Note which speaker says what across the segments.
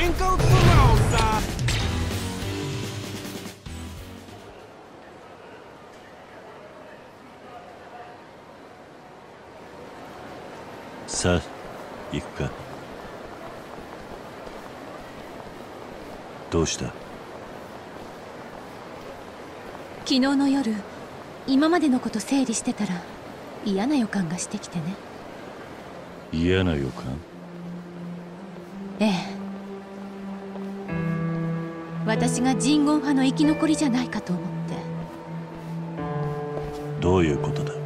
Speaker 1: Cinco Perosa.
Speaker 2: さあ行くか。どうした？
Speaker 3: 昨日の夜、今までのこと整理してたら嫌な予感がしてきてね。
Speaker 2: 嫌な予感？
Speaker 3: ええ。私がジンゴン派の生き残りじゃないかと思って。
Speaker 2: どういうことだ？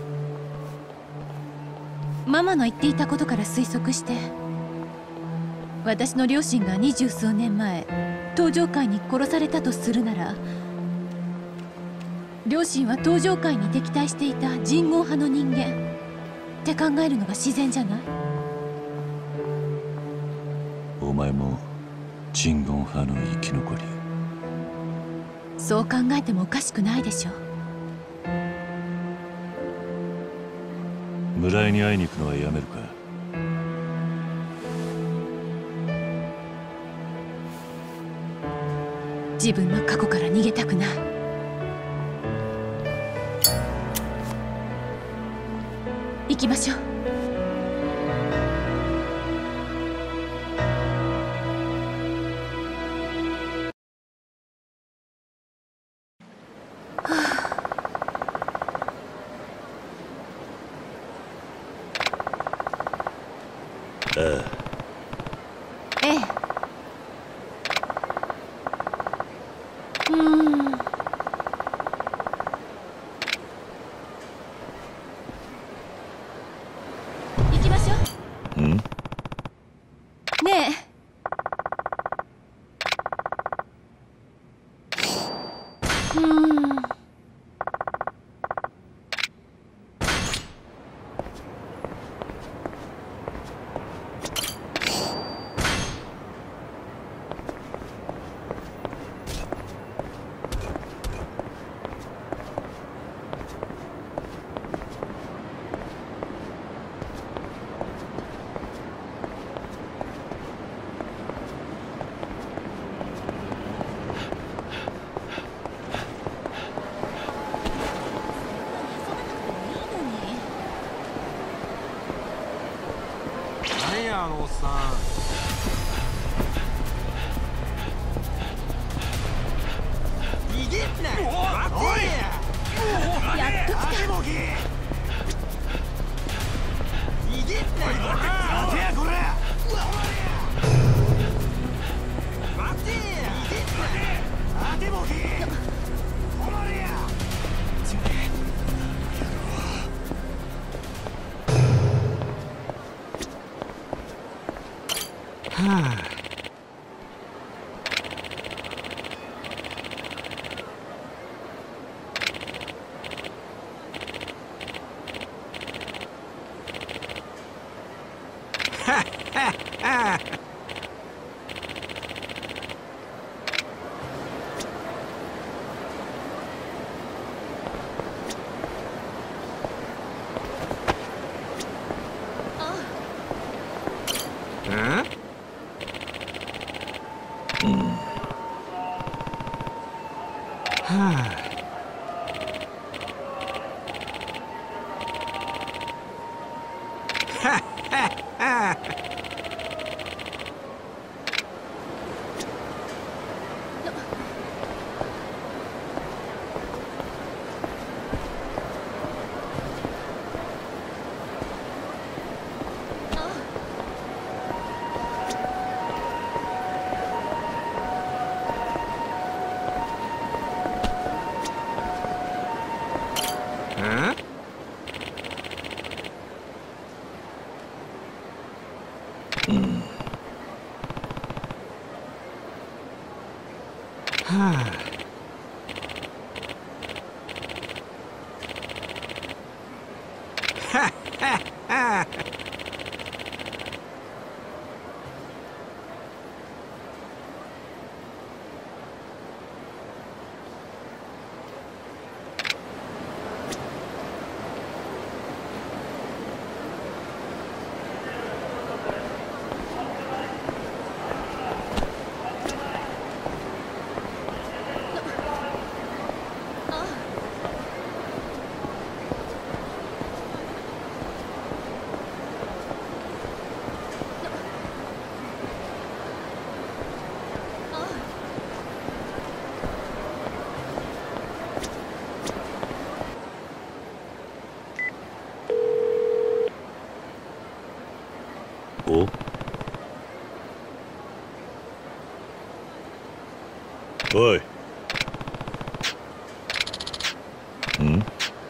Speaker 3: ママの言っていたことから推測して、私の両親が20数年前東上界に殺されたとするなら、両親は東上界に敵対していたジンゴン派の人間って考えるのが自然じゃない？
Speaker 2: お前もジンゴン派の生き残り？
Speaker 3: そう考えてもおかしくないでしょ。
Speaker 2: 村井に会いに行くのはやめるか。
Speaker 3: 自分の過去から逃げたくない。行きましょう。
Speaker 2: ああ。
Speaker 3: ええ。行きましょう。
Speaker 2: うん？
Speaker 3: ねえ。
Speaker 1: 何やあのおっさん。逃げんな。待てや。
Speaker 3: やっと来た。
Speaker 1: 逃げんな。待てやこれ。待てや。逃げんな。待てボケ。止まれや。はあ。
Speaker 2: おおい。ん？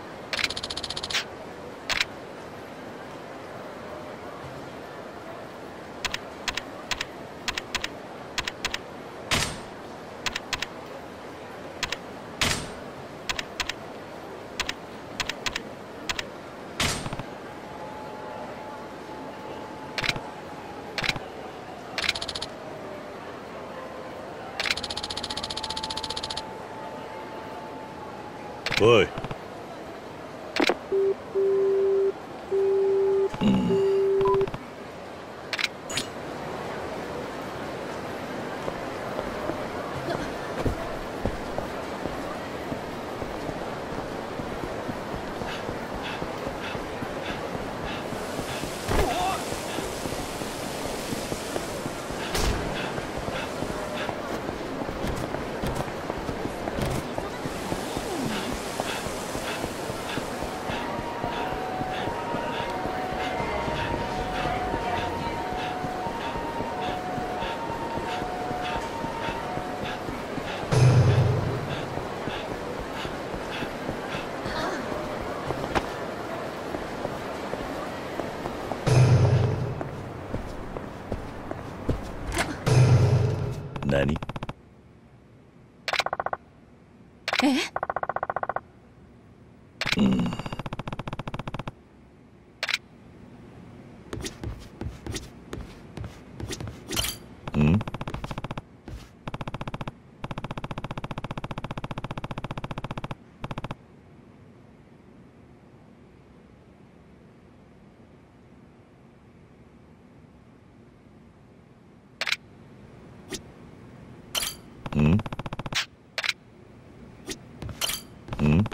Speaker 2: おい。何？
Speaker 3: え？
Speaker 2: ん？ん？ん？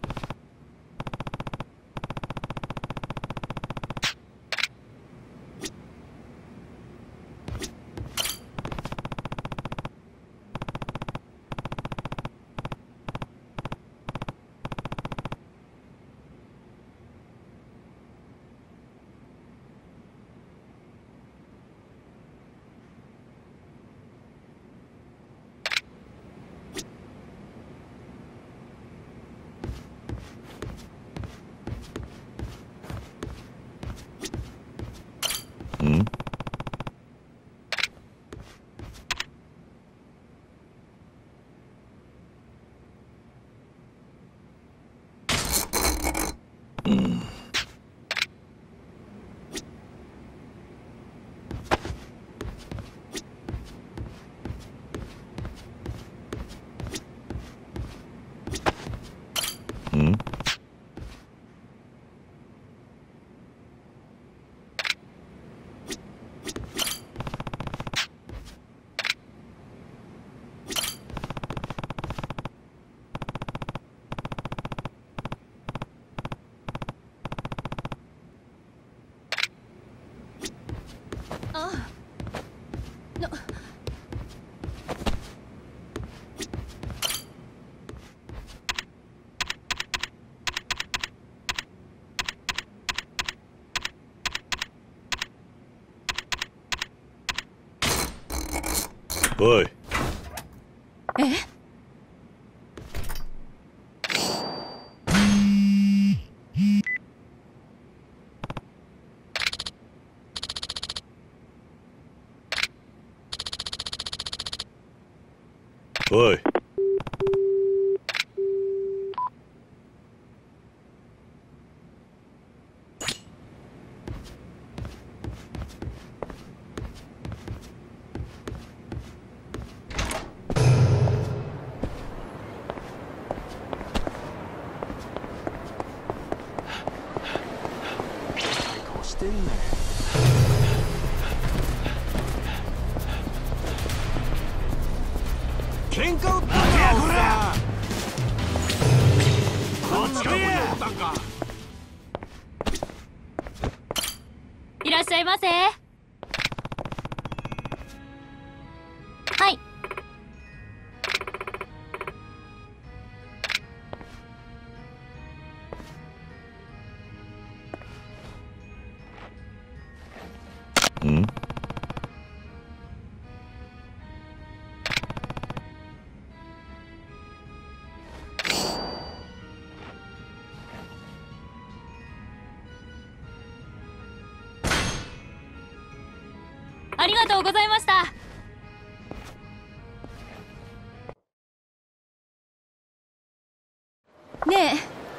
Speaker 2: ん？ん？
Speaker 3: あの
Speaker 2: おい。
Speaker 3: え？
Speaker 2: おい。
Speaker 1: 顔してんねん。喧嘩売ったんかこら。こっち来いや。
Speaker 3: いらっしゃいませ。はい。
Speaker 2: ん？
Speaker 3: ありがとうございました。ね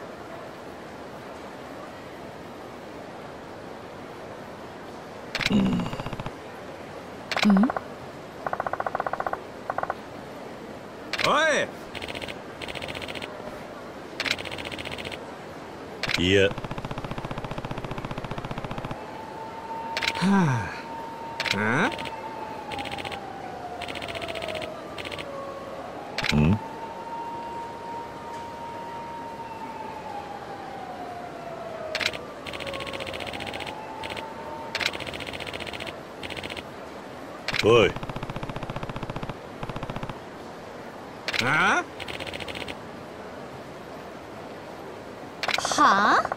Speaker 3: え。
Speaker 1: おい。
Speaker 2: いや。
Speaker 1: はあ。
Speaker 2: ん？おい。
Speaker 1: あ？
Speaker 3: はあ？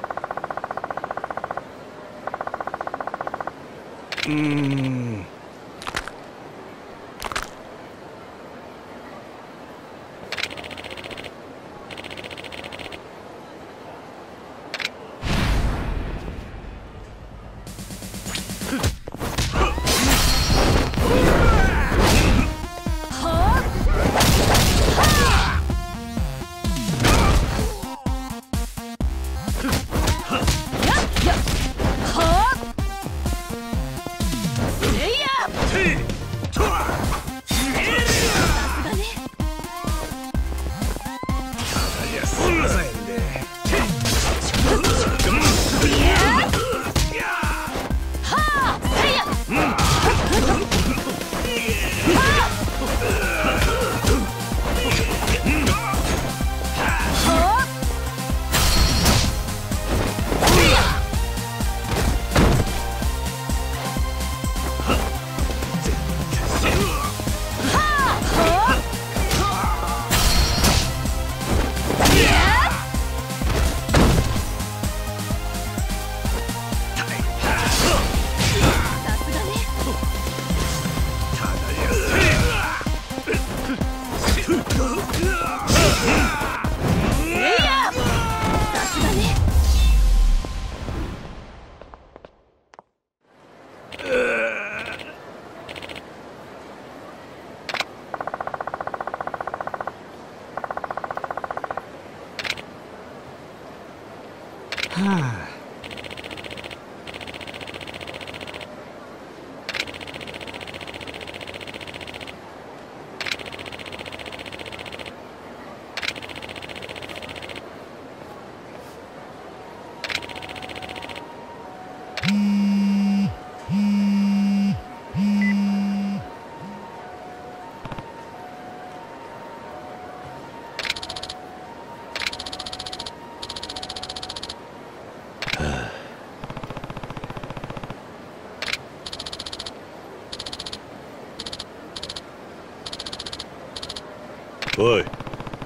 Speaker 2: おい。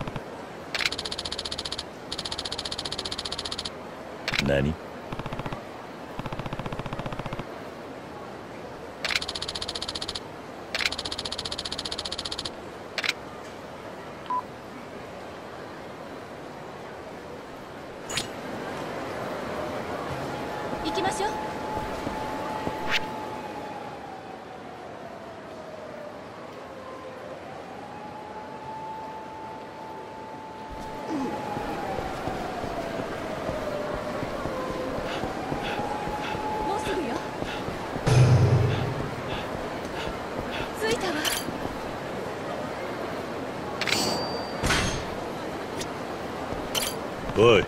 Speaker 2: 何？
Speaker 3: 行きましょう。もうすぐよ。着いたわ。
Speaker 2: おい。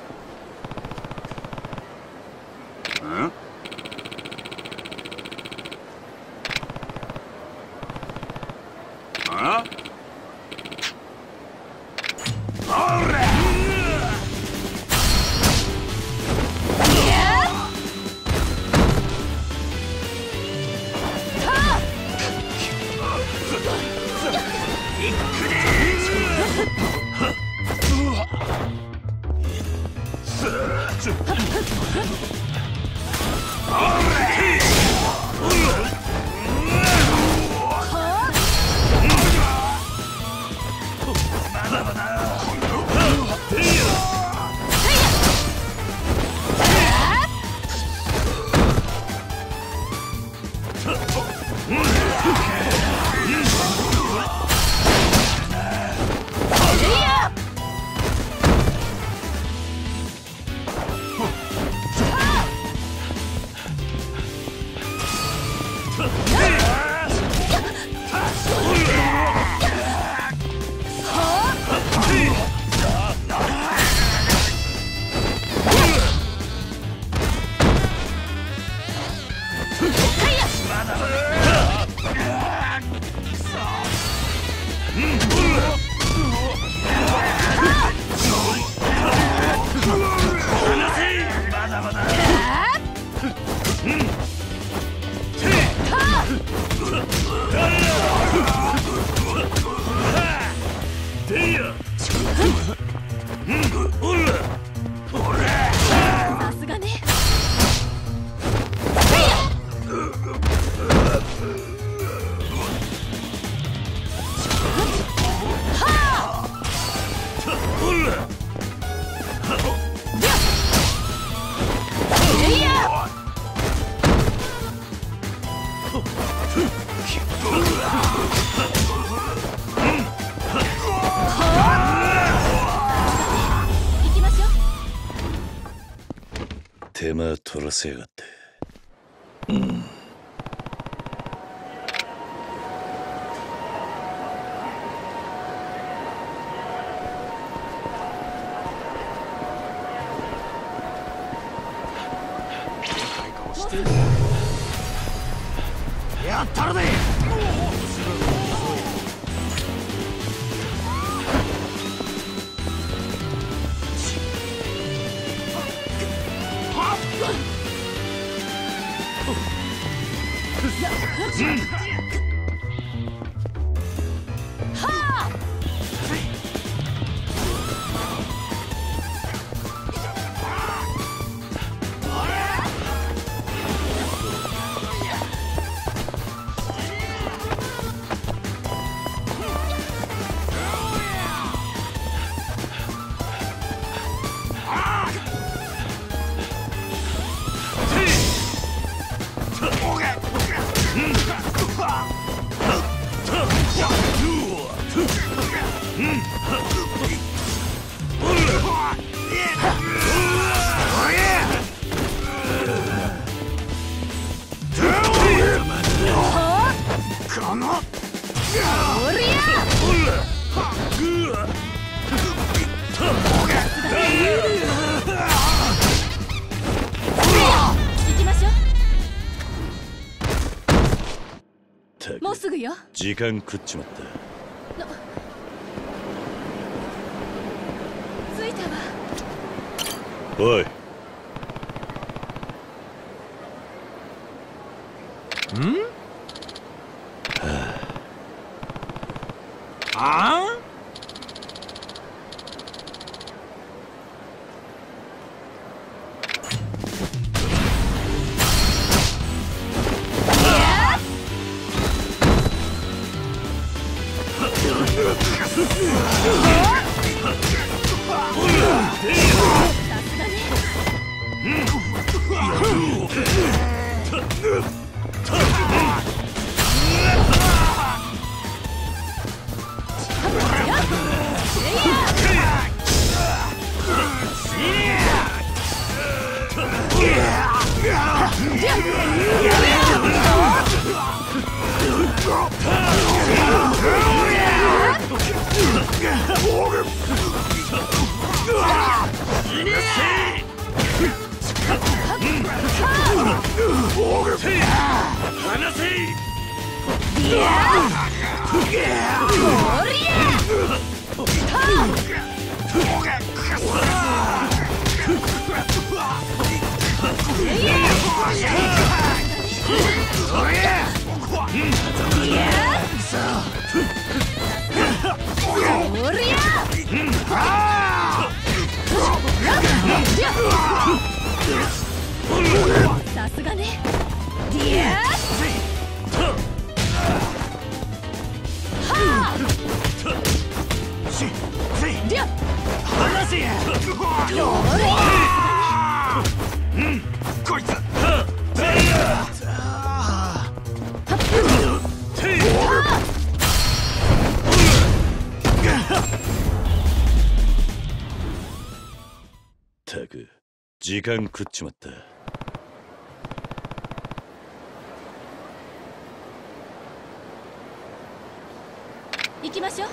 Speaker 3: さすがね。行きましょう。
Speaker 2: 手間取らせやがって。
Speaker 1: やったるで。
Speaker 3: もうすぐよ。
Speaker 2: 時間食っちまった。
Speaker 3: 着いたわ。
Speaker 2: おい。
Speaker 1: ああ？
Speaker 3: さすがね。
Speaker 1: こいつ。
Speaker 2: たく時間食っちまった。
Speaker 3: 行きましょう。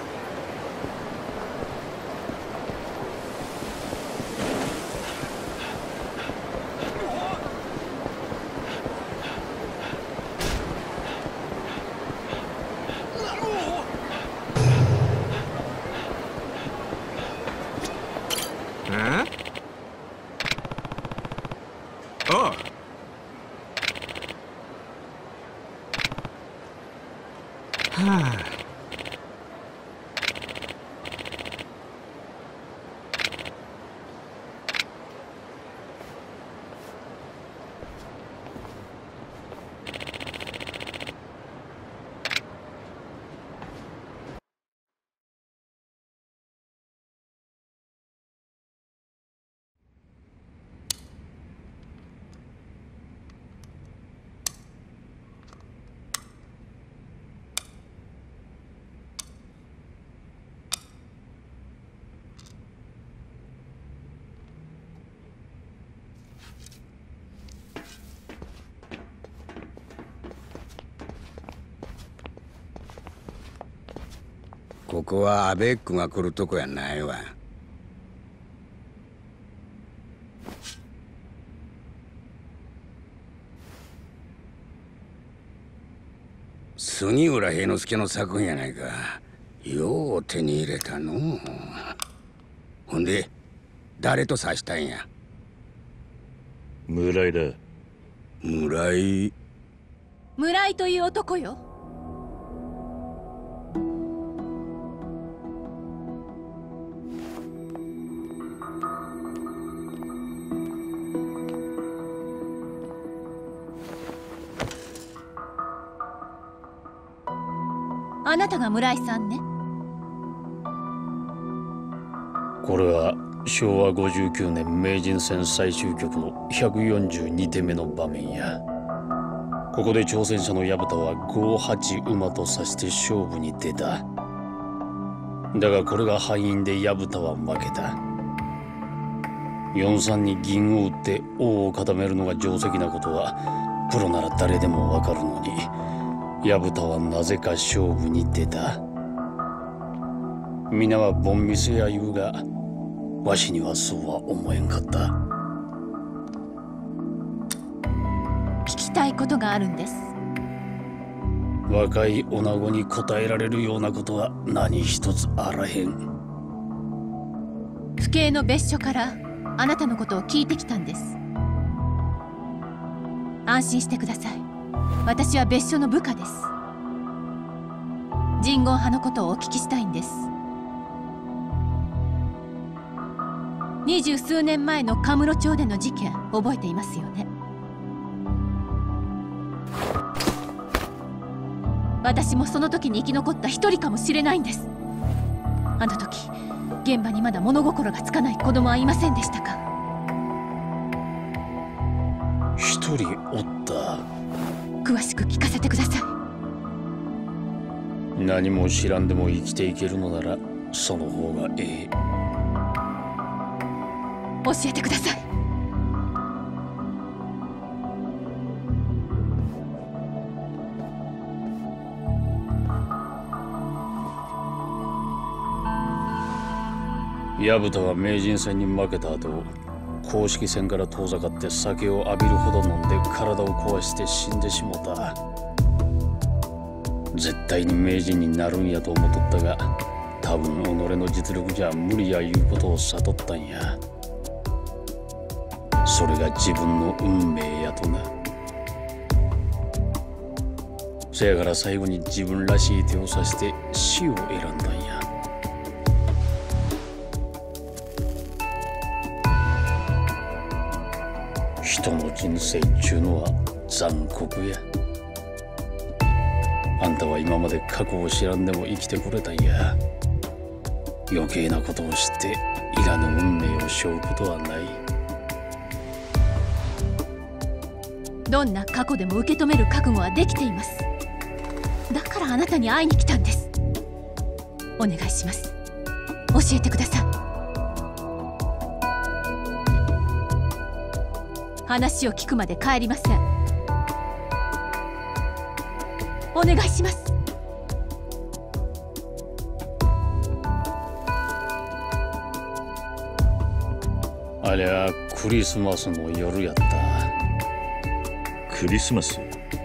Speaker 4: ここはアベックが来るとこやないわ。杉浦平之助の作品やないか。よう手に入れたのう。ほんで誰と指したんや。
Speaker 2: 村井だ。
Speaker 4: 村井。
Speaker 3: 村井という男よ。あなたが村井さんね。
Speaker 5: これは昭和59年名人戦最終局の142手目の場面や。ここで挑戦者の薮田は5-8馬と指して勝負に出た。だがこれが敗因で薮田は負けた。4-3に銀を打って王を固めるのが定石なことはプロなら誰でもわかるのに、薮田はなぜか勝負に出た。皆はボンミスや言うが、わしにはそうは思えんかった。
Speaker 3: 聞きたいことがあるんです。
Speaker 5: 若い女子に答えられるようなことは何一つあらへん。
Speaker 3: 府警の別所からあなたのことを聞いてきたんです。安心してください。私は別所の部下です。神言派のことをお聞きしたいんです。20数年前のカムロ町での事件覚えていますよね。私もその時に生き残った一人かもしれないんです。あの時現場にまだ物心がつかない子供はいませんでしたか？
Speaker 5: 一人おった。
Speaker 3: 詳しく聞かせてください。
Speaker 5: 何も知らんでも生きていけるのならその方がええ。
Speaker 3: 教えてください。
Speaker 5: 薮田は名人戦に負けた後、公式戦から遠ざかって酒を浴びるほど飲んで体を壊して死んでしもた。絶対に名人になるんやと思っとったが、多分己の実力じゃ無理やいうことを悟ったんや。それが自分の運命やとな。せやから最後に自分らしい手を指して死を選んだんや。人の人生っちゅうのは残酷や。あんたは今まで過去を知らんでも生きてこれたんや。余計なことを知っていらぬ運命を背負うことはない。
Speaker 3: どんな過去でも受け止める覚悟はできています。だからあなたに会いに来たんです。お願いします。教えてください。話を聞くまで帰りません。お願いします。
Speaker 5: ありゃクリスマスの夜やった。
Speaker 2: クリスマス。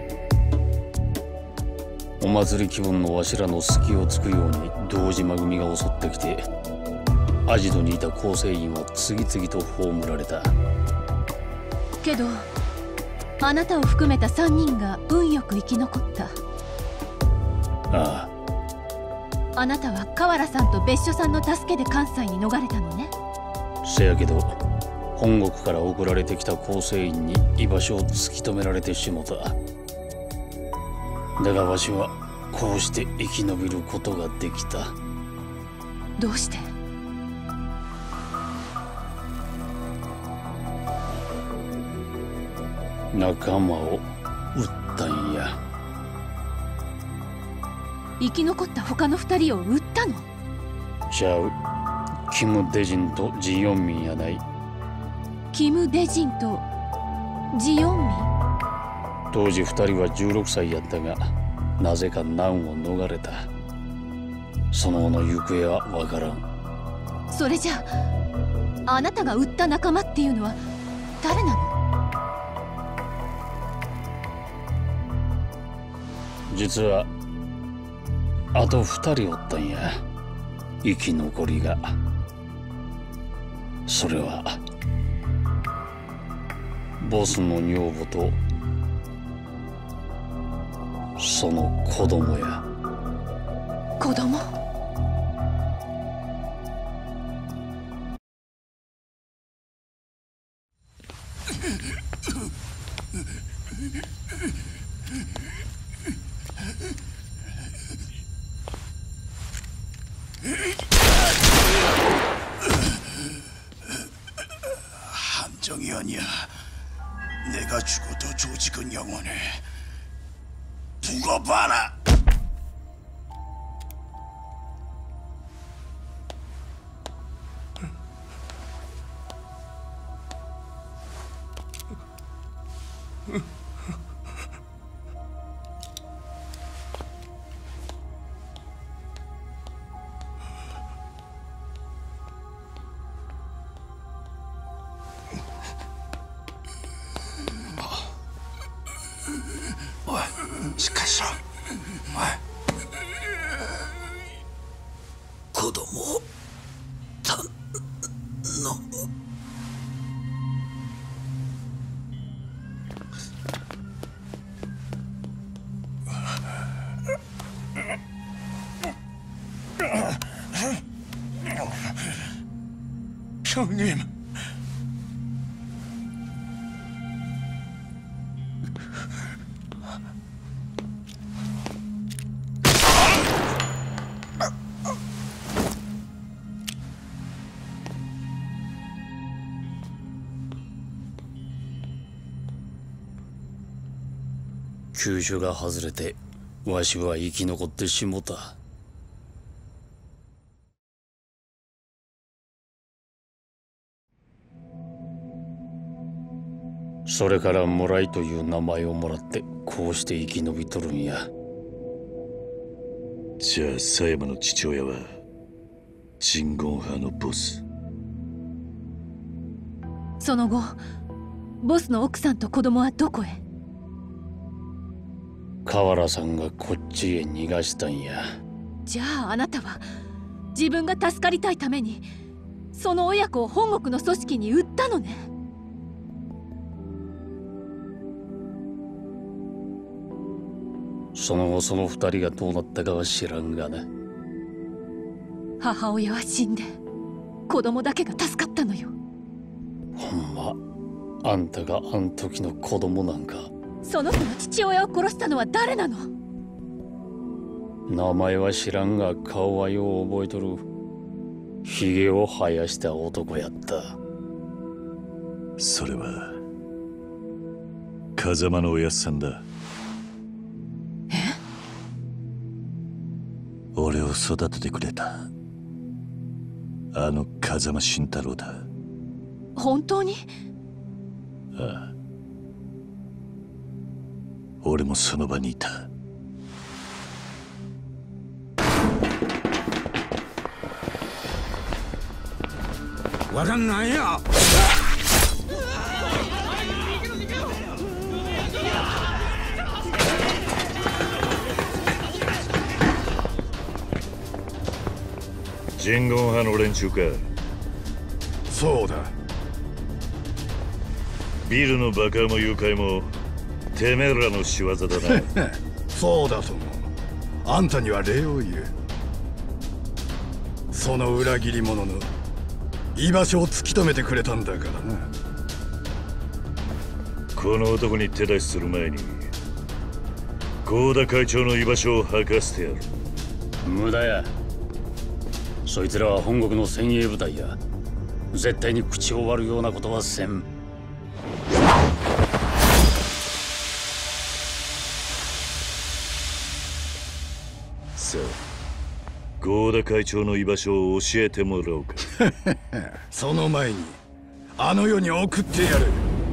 Speaker 5: お祭り気分のわしらの隙をつくように堂島組が襲ってきて、アジトにいた構成員は次々と葬られた。
Speaker 3: けどあなたを含めた3人が運よく生き残った。
Speaker 5: ああ。
Speaker 3: あなたは河原さんと別所さんの助けで関西に逃れたのね。
Speaker 5: せやけど本国から送られてきた構成員に居場所を突き止められてしもた。だがわしはこうして生き延びることができた。
Speaker 3: どうして？
Speaker 5: 仲間を撃ったんや。
Speaker 3: 生き残った他の2人を撃ったの？
Speaker 5: ちゃう。キム・デジンとジ・ヨンミンやない。
Speaker 3: キム・デジンとジ・ヨンミン。
Speaker 5: 当時2人は16歳やったが、なぜか難を逃れた。その後の行方はわからん。
Speaker 3: それじゃあ、あなたが撃った仲間っていうのは誰なの？
Speaker 5: 実はあと2人おったんや、生き残りが。それはボスの女房とその子供や。
Speaker 3: 子供？
Speaker 1: 한정이 아니야. 내가 죽어도 조직은 영원해. 두고 봐라. 시켰어. 고도모 단너. 형님.
Speaker 5: 急所が外れてわしは生き残ってしもた。それから村井という名前をもらってこうして生き延びとるんや。
Speaker 2: じゃあ狭山の父親は鎮魂派のボス。
Speaker 3: その後ボスの奥さんと子供はどこへ？
Speaker 5: 河原さんがこっちへ逃がしたんや。
Speaker 3: じゃああなたは自分が助かりたいためにその親子を本国の組織に売ったのね。
Speaker 5: その後その2人がどうなったかは知らんがな。
Speaker 3: 母親は死んで子供だけが助かったのよ。
Speaker 5: ほんまあんたがあん時の子供なんか。
Speaker 3: その子の父親を殺したのは誰なの？
Speaker 5: 名前は知らんが顔はよう覚えとる。ひげを生やした男やった。
Speaker 2: それは風間のおやっさんだ。
Speaker 3: え？
Speaker 2: 俺を育ててくれたあの風間慎太郎だ。
Speaker 3: 本当に？
Speaker 2: ああ、俺もその場にいた。
Speaker 4: わかんないよ。
Speaker 2: 人言派の連中か。
Speaker 6: そうだ。
Speaker 2: ビルの爆破も誘拐もてめえらの仕業だな。
Speaker 6: そうだとも。あんたには礼を言う。その裏切り者の居場所を突き止めてくれたんだからな。
Speaker 2: この男に手出しする前に合田会長の居場所を吐かせてやる。
Speaker 5: 無駄や。そいつらは本国の精鋭部隊や。絶対に口を割るようなことはせん。
Speaker 2: さあ、合田会長の居場所を教えてもらおうか。
Speaker 6: その前にあの世に送ってやる。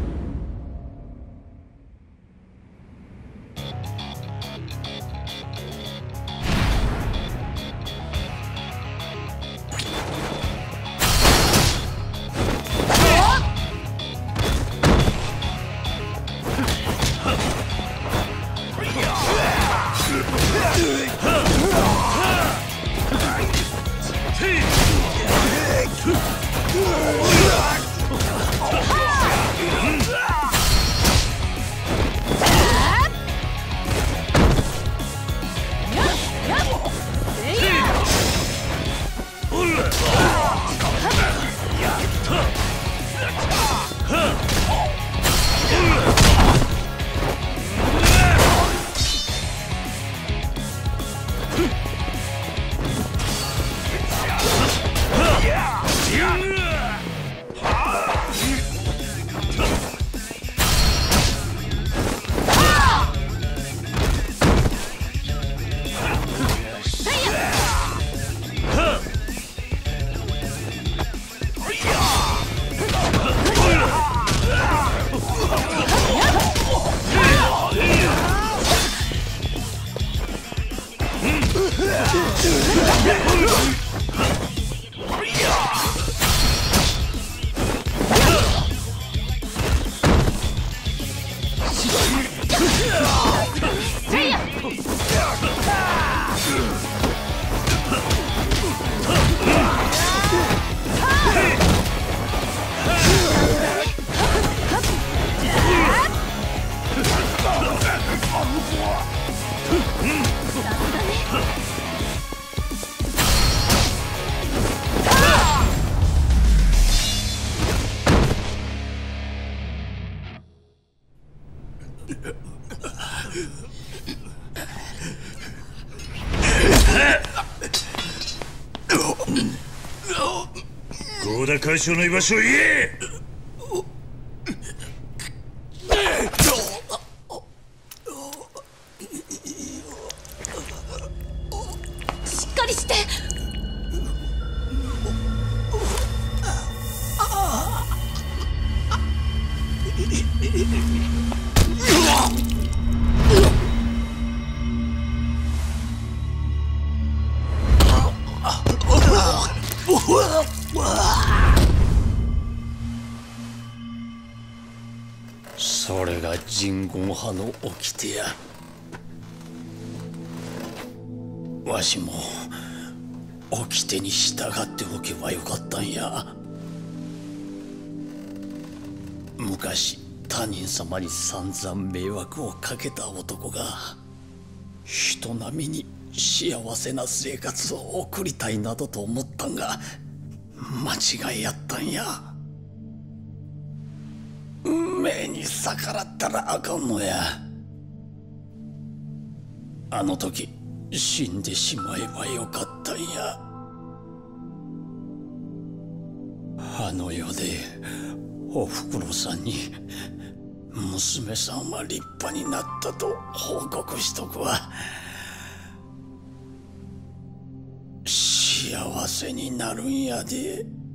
Speaker 2: 合田会長の居場所を言え。
Speaker 3: しっかりして。
Speaker 5: それが人言派の掟や。わしも掟に従っておけばよかったんや。昔他人様に散々迷惑をかけた男が人並みに幸せな生活を送りたいなどと思ったんが間違いやったんや。運命に逆らったらあかんのや。あの時死んでしまえばよかったんや。あの世でおふくろさんに娘さんは立派になったと報告しとくわ。幸せになるんやで。